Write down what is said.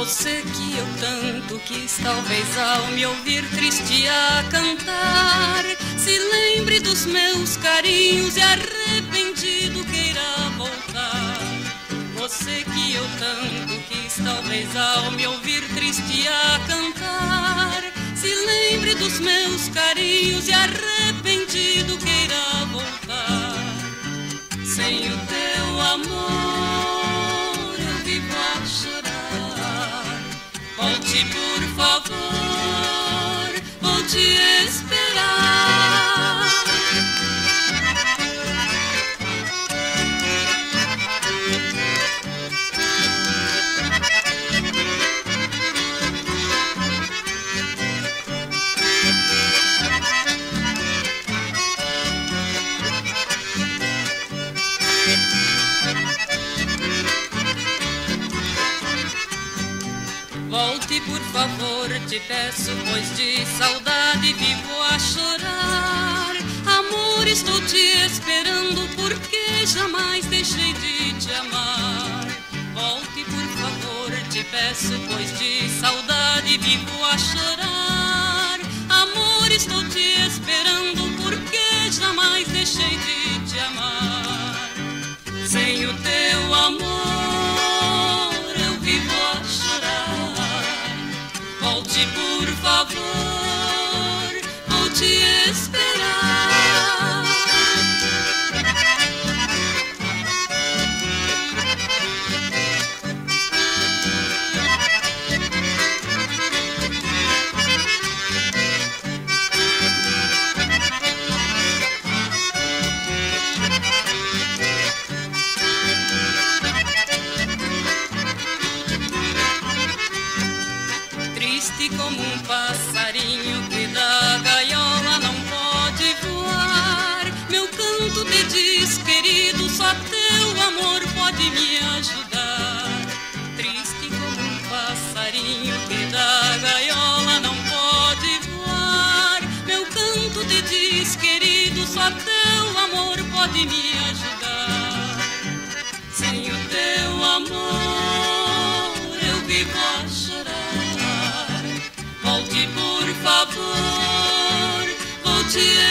Você que eu tanto quis, talvez ao me ouvir triste a cantar, se lembre dos meus carinhos e arrependido queira voltar. Você que eu tanto quis, talvez ao me ouvir triste a cantar, se lembre dos meus carinhos e arrependido queira voltar. Sem o teu amor eu vivo a chorar. Volte por favor, vou te esperar. Volte por favor, te peço, pois de saudade vivo a chorar. Amor, estou te esperando porque jamais deixei de te amar. Volte por favor, te peço, pois de saudade vivo a chorar. Amor, estou te esperando porque jamais deixei de te amar. Sem o teu amor eu vivo a chorar. Volte por favor, vou te esperar. Triste como um passarinho que da gaiola não pode voar, meu canto te diz, querido, só teu amor pode me ajudar. Triste como um passarinho que da gaiola não pode voar, meu canto te diz, querido, só teu amor pode me ajudar. Sem o teu amor eu vivo a chorar. Volte por favor, vou te